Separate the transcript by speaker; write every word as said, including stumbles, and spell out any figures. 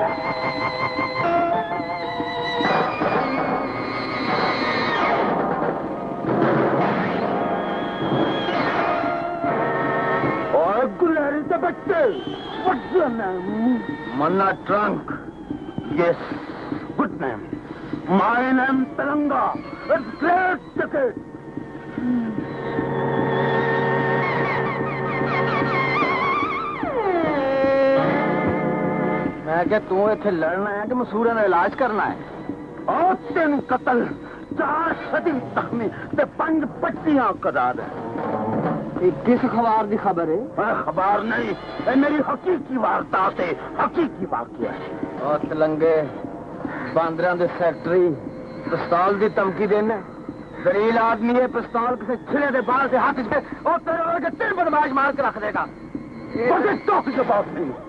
Speaker 1: What's your name?
Speaker 2: Manna Trunk.
Speaker 1: Yes, good name. My name Talanga. It's great ticket.
Speaker 2: मैं क्या तू इत्थे लड़ना है कि मसूरा का इलाज करना है?
Speaker 1: और तीन कत्ल, चार सदी जख्मी ते पंज पट्टियां करा दे।
Speaker 2: किस खबर की खबर है?
Speaker 1: खबर नहीं, ये मेरी हकीकी वार्ता से हकीकी वाकया है।
Speaker 2: और तलंगे बांदरा दे सेक्रेटरी पिस्तौल की धमकी देना दलील आदमी है। पिस्तौल किसी छिले के बाहर से हाथ और तेरे तीन बदमाश मार के रख देगा।
Speaker 1: मुझे तो बात नहीं।